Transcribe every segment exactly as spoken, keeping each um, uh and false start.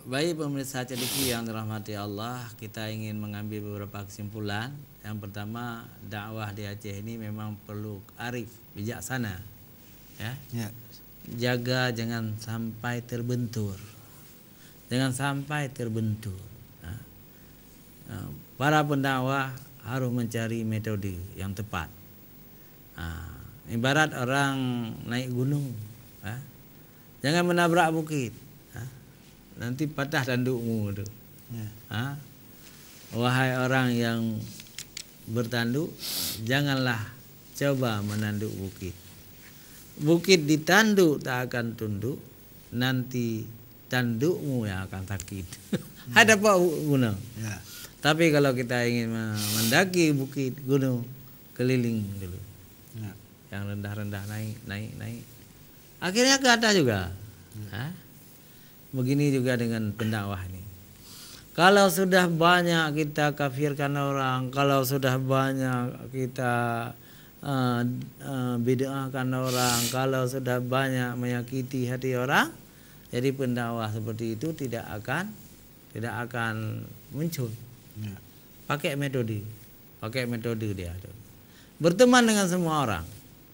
Baik pemirsa Cediki yang dirahmati Allah, kita ingin mengambil beberapa kesimpulan. Yang pertama, dakwah di Aceh ini memang perlu arif, bijaksana. Ya. Ya. Jaga jangan sampai terbentur. Jangan sampai terbentur. Nah, para pendakwah harus mencari metode yang tepat. Nah, ibarat orang naik gunung, ya. Jangan menabrak bukit. Nanti patah tandukmu itu. Ya. Ha? Wahai orang yang bertanduk, janganlah coba menanduk bukit. Bukit ditanduk tak akan tunduk, nanti tandukmu yang akan sakit. Ya. Ada apa gunung? Ya. Tapi kalau kita ingin mendaki bukit gunung, keliling dulu. Ya. Yang rendah-rendah naik, naik, naik. Akhirnya ke atas juga. Ya. Ha? Begini juga dengan pendakwah ini. Kalau sudah banyak kita kafirkan orang, kalau sudah banyak kita uh, uh, bid'ahkan orang, kalau sudah banyak menyakiti hati orang, jadi pendakwah seperti itu tidak akan tidak akan muncul. Ya. Pakai metode, pakai metode dia. Berteman dengan semua orang.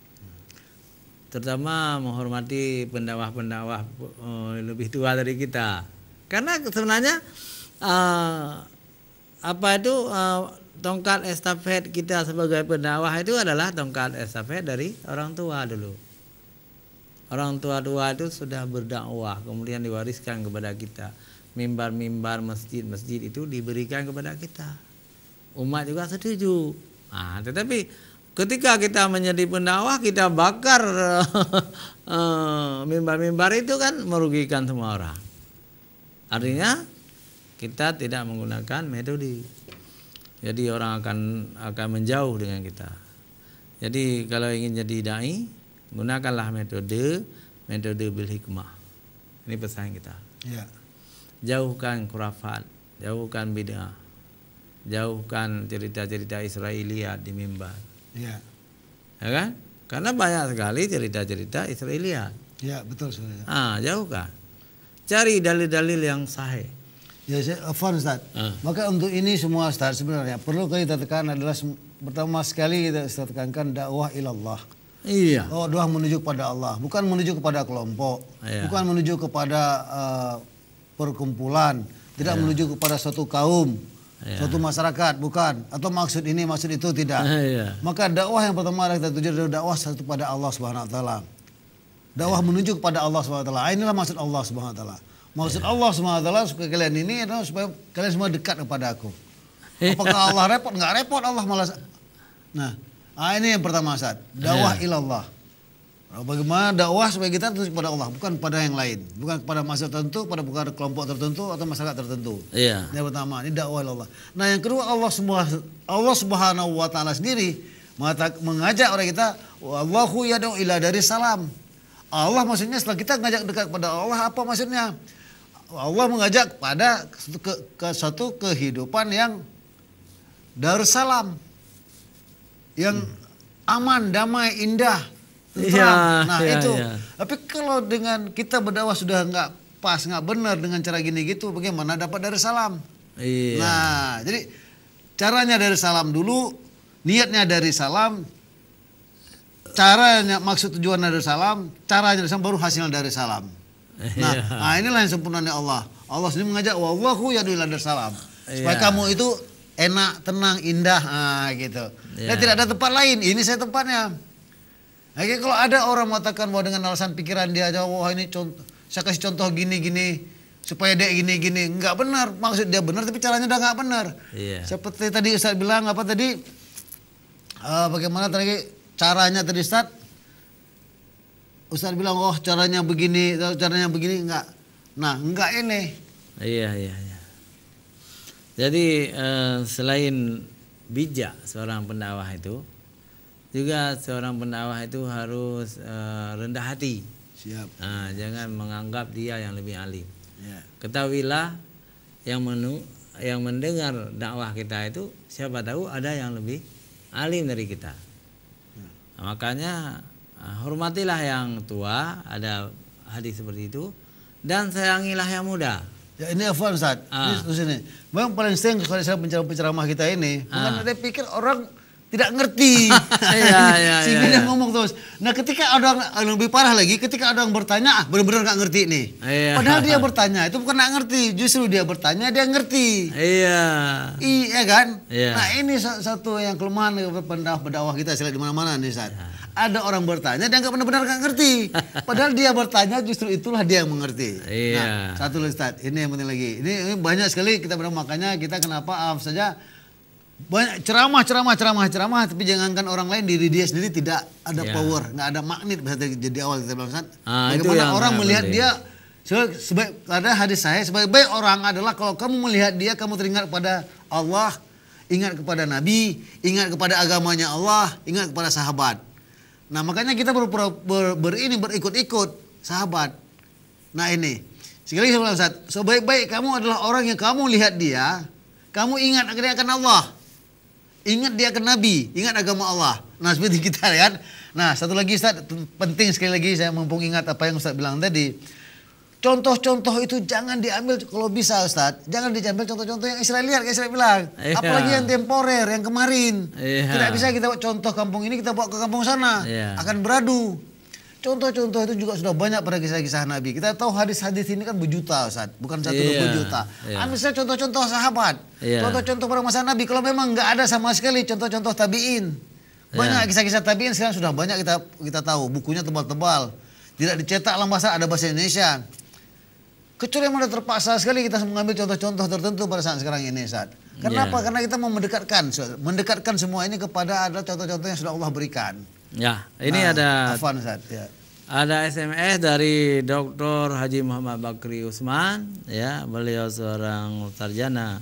Terutama menghormati pendakwah-pendakwah uh, lebih tua dari kita, karena sebenarnya uh, apa itu uh, tongkat estafet kita sebagai pendakwah itu adalah tongkat estafet dari orang tua dulu. Orang tua-tua itu sudah berdakwah, kemudian diwariskan kepada kita. Mimbar-mimbar masjid-masjid itu diberikan kepada kita. Umat juga setuju. Nah, tetapi ketika kita menjadi pendakwah, kita bakar mimbar-mimbar itu kan merugikan semua orang. Artinya kita tidak menggunakan metode. Jadi orang akan akan menjauh dengan kita. Jadi kalau ingin jadi dai, gunakanlah metode metode bil hikmah. Ini pesan kita. Ya. Jauhkan khurafat, jauhkan bid'ah, jauhkan cerita-cerita Israiliyat di mimbar. Ya. Ya kan? Karena banyak sekali cerita-cerita Israiliyat. Ya, betul saudara. Ah, jauhkan. Cari dalil-dalil yang sahih. Ya, Afwan Ustaz. Ah. Maka untuk ini semua Ustaz sebenarnya perlu kita tekan adalah pertama sekali kita tekankan dakwah ilallah. Iya. Oh, doa menuju kepada Allah, bukan menuju kepada kelompok, iya. Bukan menuju kepada uh, perkumpulan, tidak iya. Menuju kepada suatu kaum. Ya. Suatu masyarakat, bukan, atau maksud ini maksud itu tidak. Ya. Maka dakwah yang pertama kita tuju adalah dakwah satu pada Allah Subhanahu wa taala. Dakwah ya. Menuju kepada Allah Subhanahu wa taala. Inilah maksud Allah Subhanahu wa taala. Maksud ya. Allah Subhanahu wa taala supaya kalian ini adalah supaya kalian semua dekat kepada aku. Apakah Allah repot? Enggak repot, Allah malas. Nah, ini yang pertama Ustaz. Dakwah ya. Ilallah. Bagaimana dakwah supaya kita terus kepada Allah, bukan pada yang lain, bukan kepada masyarakat tertentu, pada bukan kelompok tertentu atau masyarakat tertentu. Iya. Yang pertama, ini dakwah Allah. Nah, yang kedua Allah semua Allah Subhanahu wa taala sendiri mengajak orang kita, wallahu yad'u ila dari salam. Allah maksudnya setelah kita ngajak dekat kepada Allah, apa maksudnya? Allah mengajak pada ke, ke satu kehidupan yang darussalam, yang hmm. aman, damai, indah. Ya, nah ya, itu, ya. Tapi kalau dengan kita berdakwah sudah nggak pas, nggak benar dengan cara gini gitu, bagaimana dapat dari salam? Iya. Nah, jadi caranya dari salam dulu, niatnya dari salam, caranya maksud tujuan dari salam, caranya dari salam, baru hasilnya dari salam. Nah, iya. Nah inilah yang sempurnanya Allah. Allah sendiri mengajak, wallahu yad'u ila salam, supaya iya. Kamu itu enak, tenang, indah, nah, gitu. Iya. Dan tidak ada tempat lain. Ini saya tempatnya. Nah, kalau ada orang mengatakan bahwa dengan alasan pikiran dia aja, wah ini contoh, saya kasih contoh gini-gini supaya dia gini-gini, nggak benar. Maksud dia benar, tapi caranya udah nggak benar. Iya. Seperti tadi Ustaz bilang apa tadi? Uh, bagaimana tadi caranya tadi Ustaz? Ustaz bilang, oh caranya begini, caranya begini, nggak. Nah, nggak ini. Iya, iya, iya. Jadi uh, selain bijak seorang pendakwah itu, juga seorang pendakwah itu harus uh, rendah hati. Siap. Nah, jangan menganggap dia yang lebih alim. Ya. Ketahuilah yang menu, yang mendengar dakwah kita itu siapa tahu ada yang lebih alim dari kita. Ya. Nah, makanya uh, hormatilah yang tua, ada hadis seperti itu, dan sayangilah yang muda. Ya ini Afwan Ustaz. Ah. Ini sini. Memang paling sering kalau saya penceramah kita ini, ah. Bukan dia pikir orang tidak ngerti. Iya, iya, si iya, Bina iya. ngomong terus. Nah ketika ada orang lebih parah lagi, ketika ada orang bertanya, ah benar-benar nggak ngerti nih. Iya. Padahal dia bertanya itu bukan nggak ngerti, justru dia bertanya dia ngerti. Iya. Iya kan? Iya. Nah ini satu yang kelemahan pendakwah kita selain di mana-mana nih Ustaz. Ya. Ada orang bertanya dia nggak benar-benar nggak ngerti. Padahal dia bertanya justru itulah dia yang mengerti. Iya. Nah satu lagi Ustaz, ini yang penting lagi. Ini, ini banyak sekali kita bilang makanya kita kenapa maaf saja. Banyak ceramah, ceramah, ceramah, ceramah, tapi jangankan orang lain, diri dia sendiri tidak ada yeah. power, nggak ada magnet. Bisa jadi awal kita bilang Ustaz. Ah, bagaimana orang melihat penting. Dia sebaik ada hadis saya sebaik-baik orang adalah kalau kamu melihat dia, kamu teringat kepada Allah, ingat kepada Nabi, ingat kepada agamanya Allah, ingat kepada sahabat. Nah makanya kita ber, ber, ber, ber ini berikut-ikut sahabat. Nah ini sekali lagi saya bilang Ustaz, sebaik-baik kamu adalah orang yang kamu lihat dia, kamu ingat akan Allah. Ingat dia ke Nabi, ingat agama Allah. Nah seperti kita kan. Nah satu lagi Ustaz, penting sekali lagi saya mumpung ingat apa yang Ustaz bilang tadi. Contoh-contoh itu jangan diambil kalau bisa Ustaz. Jangan diambil contoh-contoh yang Israeliat kayak saya bilang. Iya. Apalagi yang temporer, yang kemarin. Iya. Tidak bisa kita buat contoh kampung ini, kita bawa ke kampung sana. Iya. Akan beradu. Contoh-contoh itu juga sudah banyak pada kisah-kisah Nabi. Kita tahu hadis-hadis ini kan berjuta Ustaz. Bukan satu dua puluh juta. Yeah. Ambil saja contoh-contoh sahabat. Yeah. Contoh-contoh pada masa Nabi. Kalau memang nggak ada sama sekali contoh-contoh tabi'in. Banyak kisah-kisah yeah. tabi'in sekarang sudah banyak kita kita tahu. Bukunya tebal-tebal. Tidak dicetak dalam bahasa, ada bahasa Indonesia. Kecuali yang sudah terpaksa sekali kita mengambil contoh-contoh tertentu pada saat sekarang ini Ustaz. Kenapa? Yeah. Karena kita mau mendekatkan. Mendekatkan semua ini kepada ada contoh-contoh yang sudah Allah berikan. Ya, ini nah, ada Afwan, ya. Ada S M S dari Doktor Haji Muhammad Bakri Usman, ya, beliau seorang sarjana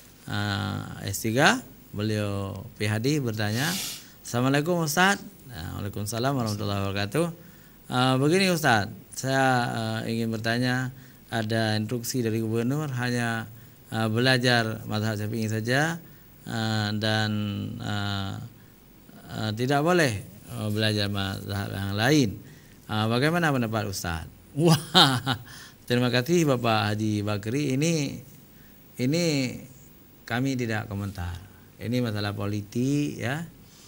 uh, S tiga, beliau P H D bertanya, Assalamualaikum Ustaz. Nah, Waalaikumsalam warahmatullahi wabarakatuh. Uh, begini Ustaz, saya uh, ingin bertanya, ada instruksi dari gubernur hanya uh, belajar mazhab Syafi'i saja uh, dan uh, uh, tidak boleh belajar mazhab yang lain. Uh, bagaimana pendapat Ustaz? Wah, terima kasih Bapak Haji Bakri. Ini ini kami tidak komentar. Ini masalah politik ya.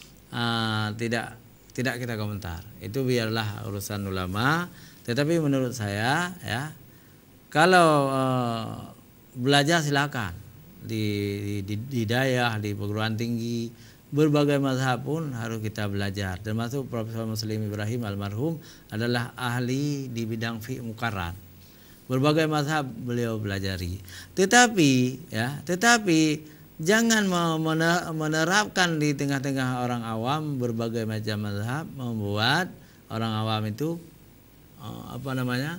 Uh, tidak tidak kita komentar. Itu biarlah urusan ulama. Tetapi menurut saya ya, kalau uh, belajar silakan di di, di, di daerah, di perguruan tinggi. Berbagai mazhab pun harus kita belajar. Termasuk Profesor Muslim Ibrahim almarhum adalah ahli di bidang fiqh muqarrar. Berbagai mazhab beliau belajari. Tetapi ya, tetapi jangan menerapkan di tengah-tengah orang awam berbagai macam mazhab, membuat orang awam itu apa namanya?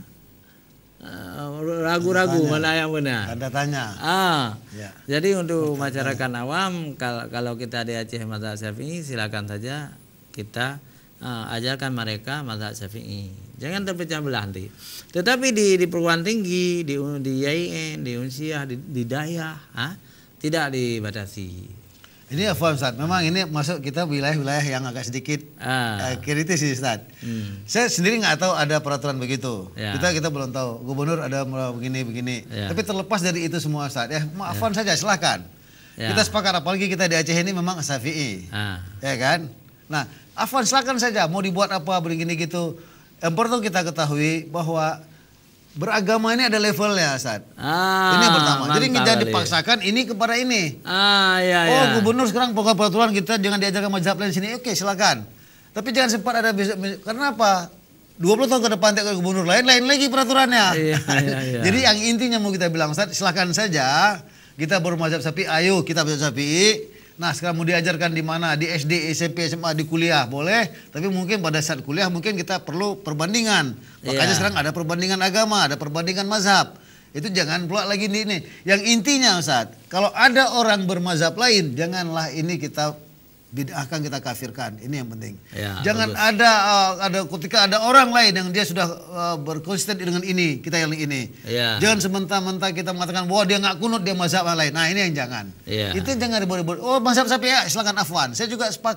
ragu-ragu mana yang benar. Tanda tanya. Ah, ya. Jadi untuk Tanda masyarakat tanya. awam, kalau, kalau kita di Aceh mazhab Syafi'i, silakan saja kita uh, ajarkan mereka mazhab Syafi'i. Jangan terpecah belah nanti. Tetapi di, di perguruan tinggi, di di I A I N, di Unsiah, di, di Daya, ah, tidak dibatasi. Ini Afwan Ustaz, memang ini masuk kita wilayah-wilayah yang agak sedikit ah. uh, kritis sih Ustaz. Hmm. Saya sendiri nggak tahu ada peraturan begitu. Ya. Kita kita belum tahu. Gubernur ada begini-begini. Ya. Tapi terlepas dari itu semua Ustaz, ya Afwan ya. saja silahkan. Ya. Kita sepakat apalagi kita di Aceh ini memang Syafi'i. Ah. Ya kan? Nah, Afwan silakan saja mau dibuat apa begini gitu. Yang perlu kita ketahui bahwa beragama ini ada levelnya, Ustaz. Ah, ini yang pertama. Jadi jangan dipaksakan ini kepada ini. Ah, iya, oh, iya. gubernur sekarang pokok peraturan kita jangan diajarkan mazhab lain sini. Oke, silakan. Tapi jangan sempat ada karena apa? dua puluh tahun ke depan tidak gubernur lain, lain lagi peraturannya. Iya, iya, iya. Jadi yang intinya mau kita bilang, Ustaz, silakan saja kita bermazhab Syafi'i, ayo kita mazhab Syafi'i. Nah sekarang mau diajarkan di mana? Di S D, S M P, S M A, di kuliah boleh. Tapi mungkin pada saat kuliah mungkin kita perlu perbandingan. Makanya yeah. sekarang ada perbandingan agama, ada perbandingan mazhab. Itu jangan pula lagi di ini. Yang intinya Ustaz, kalau ada orang bermazhab lain, janganlah ini kita bid'ahkan, kita kafirkan. Ini yang penting. Ya, jangan bagus. ada uh, ada ketika ada orang lain yang dia sudah uh, berkonsisten dengan ini, kita yang ini. Ya. Jangan sementara-mentara kita mengatakan bahwa dia nggak kunut, dia mazhab lain. Nah ini yang jangan. Ya. Itu jangan dibuat-buat. Oh mazhab Syafi'i, silakan Afwan. Saya juga sepakat.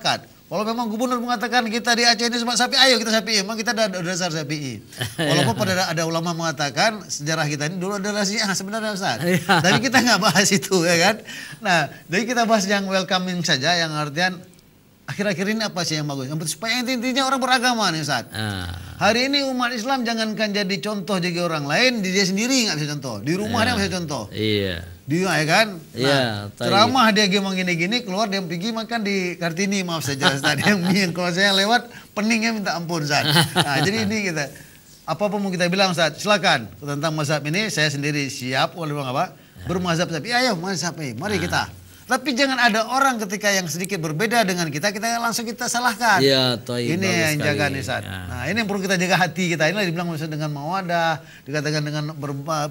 Kalau memang gubernur mengatakan kita di Aceh ini semua Syafi'i, ayo kita Syafi'i. Memang kita ada dasar Syafi'i. Walaupun pada ada ulama mengatakan sejarah kita ini dulu ada Syiah sebenarnya Ustaz. Tapi kita nggak bahas itu ya kan. Nah, jadi kita bahas yang welcoming saja, yang artian akhir-akhir ini apa sih yang bagus? Yang supaya intinya orang beragama nih Ustaz. Hari ini umat Islam jangankan jadi contoh jadi orang lain, di dia sendiri nggak bisa contoh. Di rumah dia nggak bisa contoh. Iya. Dia ya kan, nah, ya, ceramah dia gimana gini-gini, keluar dia pergi makan di Kartini, maaf saja Ustaz. yang, yang kalau saya lewat peningnya minta ampun Ustaz. Nah, jadi ini kita apapun mau kita bilang Ustaz, silakan tentang mazhab ini saya sendiri siap oleh bang apa bermazhab tapi ayo mazhab ini, mari kita. Tapi jangan ada orang ketika yang sedikit berbeda dengan kita, kita langsung kita salahkan. Ya, toy, ini yang jaga nih Ustaz. Ya. Nah, ini yang perlu kita jaga hati kita. Inilah dibilang maksud dengan mawadah, dikatakan dengan berba,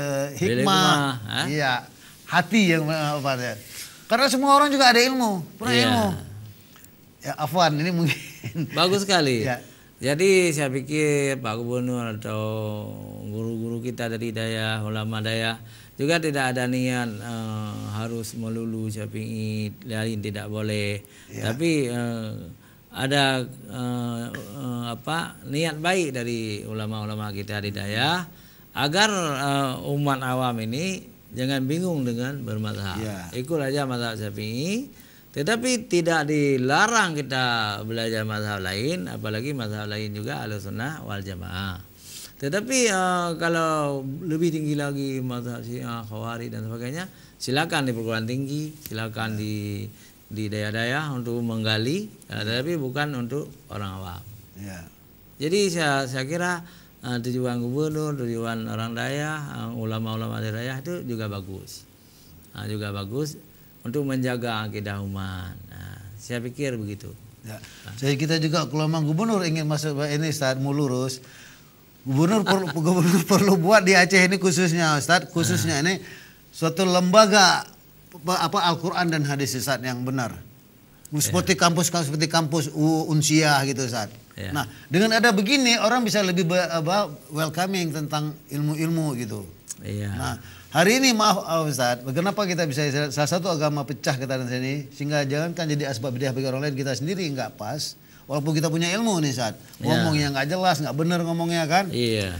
hikmah. Iya, hati yang apa ya. Karena semua orang juga ada ilmu, punya ya. ilmu. Ya, Afwan ini mungkin bagus sekali. Ya. Jadi saya pikir Pak Gubernur atau guru-guru kita dari daya, ulama daya juga tidak ada niat uh, harus melulu Syafi'i, lain tidak boleh. Ya. Tapi uh, ada uh, uh, apa niat baik dari ulama-ulama kita di daya agar uh, umat awam ini jangan bingung dengan bermazhab. Ya. Ikut aja mazhab Syafi'i, tetapi tidak dilarang kita belajar mazhab lain, apalagi mazhab lain juga Ahlussunnah wal Jamaah. Tetapi uh, kalau lebih tinggi lagi mazhab Syiah, Khawarij dan sebagainya, silakan di perguruan tinggi, silakan di di daya-daya untuk menggali, ya, tetapi bukan untuk orang awam. Ya. Jadi saya saya kira uh, tujuan gubernur, tujuan orang daya, uh, ulama-ulama daya itu juga bagus, uh, juga bagus untuk menjaga akidah umat. Nah, saya pikir begitu. Ya. Nah. Jadi kita juga kalau memang gubernur ingin masuk ini saat mau lurus. Gubernur perlu, gubernur perlu buat di Aceh ini khususnya Ustaz, khususnya ini suatu lembaga apa Al-Quran dan hadis Ustaz yang benar. Seperti kampus seperti kampus Unsiah gitu Ustaz. Ya. Nah, dengan ada begini orang bisa lebih apa, welcoming tentang ilmu-ilmu gitu. Ya. Nah, hari ini maaf Ustaz, kenapa kita bisa salah satu agama pecah kita di sini sehingga jangan kan jadi asbab bid'ah bagi orang lain, kita sendiri nggak pas. Walaupun kita punya ilmu nih Ustaz, ngomongnya nggak jelas, nggak benar ngomongnya kan. Iya.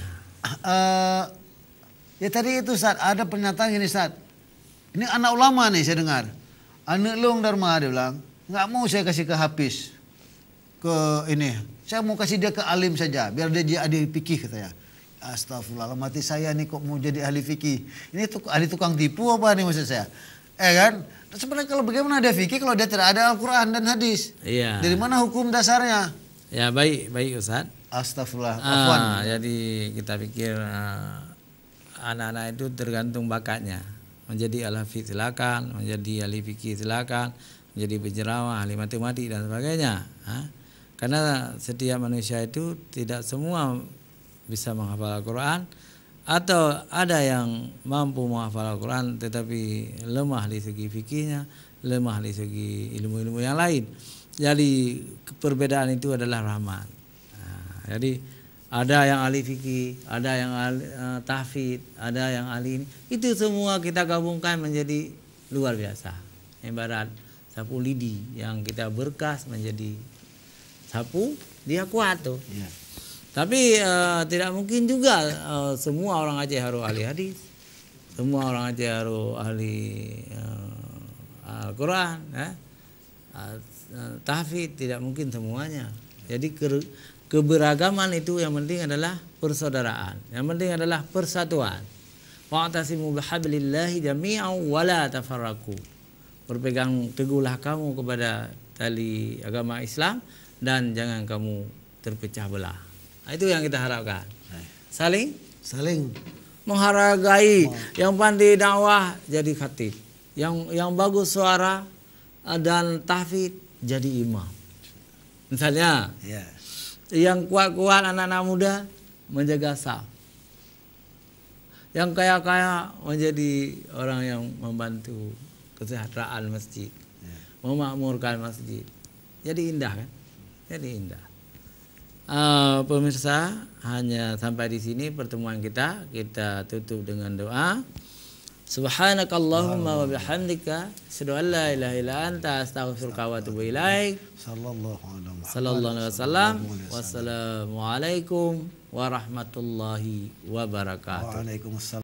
Uh, ya tadi itu Ustaz, ada pernyataan gini Ustaz. Ini anak ulama nih saya dengar. Anak Long Dharma dia bilang, nggak mau saya kasih ke Hafiz, ke ini. Saya mau kasih dia ke alim saja, biar dia jadi ahli fikih katanya. Astagfirullah, mati saya nih kok mau jadi ahli fikih. Ini tuh ahli tukang tipu apa nih maksud saya? Eh kan? Sebenarnya kalau bagaimana dia fikih kalau dia tidak ada Al-Quran dan hadis? Iya. Dari mana hukum dasarnya? Ya baik, baik Ustaz. Astagfirullah. Ah, jadi kita pikir anak-anak uh, itu tergantung bakatnya. Menjadi ahli fikih silakan, menjadi ahli fikih silakan, menjadi penceramah, ahli matematik dan sebagainya. Ha? Karena setiap manusia itu tidak semua bisa menghafal Al-Quran. Atau ada yang mampu menghafal Al-Quran tetapi lemah di segi fikihnya, lemah di segi ilmu-ilmu yang lain. Jadi perbedaan itu adalah rahmat. Nah, jadi ada yang ahli fikih, ada yang ahli uh, tahfidz, ada yang ahli ini. Itu semua kita gabungkan menjadi luar biasa. Ibarat sapu lidi yang kita berkas menjadi sapu, dia kuat tuh. Ya. Tapi uh, tidak mungkin juga uh, semua orang Aceh harus ahli hadis, semua orang Aceh harus ahli uh, Al-Quran, ya. uh, tahfidz, tidak mungkin semuanya. Jadi ke, keberagaman itu yang penting adalah persaudaraan, yang penting adalah persatuan. Wa'tasimu bihablillahi jami'an wa la tafarraqu. Berpegang teguhlah kamu kepada tali agama Islam dan jangan kamu terpecah belah. Itu yang kita harapkan. Saling saling menghargai. Oh. Yang pandai dakwah jadi khatib, yang yang bagus suara dan tahfidz jadi imam. Misalnya, yeah. Yang kuat-kuat anak-anak muda menjaga saf, yang kaya-kaya menjadi orang yang membantu kesejahteraan masjid, yeah. Memakmurkan masjid. Jadi indah kan? Jadi indah. Uh, pemirsa, hanya sampai di sini pertemuan kita. Kita tutup dengan doa. Subhanakallahumma wa bihamdika asyhadu an la ilaha illa anta astaghfiruka wa atubu ilaik. Sallallahu alaihi wasallam. Wassalamualaikum warahmatullahi wabarakatuh. Waalaikumsalam.